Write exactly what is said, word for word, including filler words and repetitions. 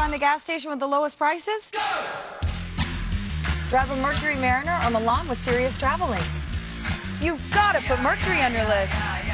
find the gas station with the lowest prices? Drive a Mercury Mariner or Milan with SIRIUS Travel Link. You've got to put Mercury on your list.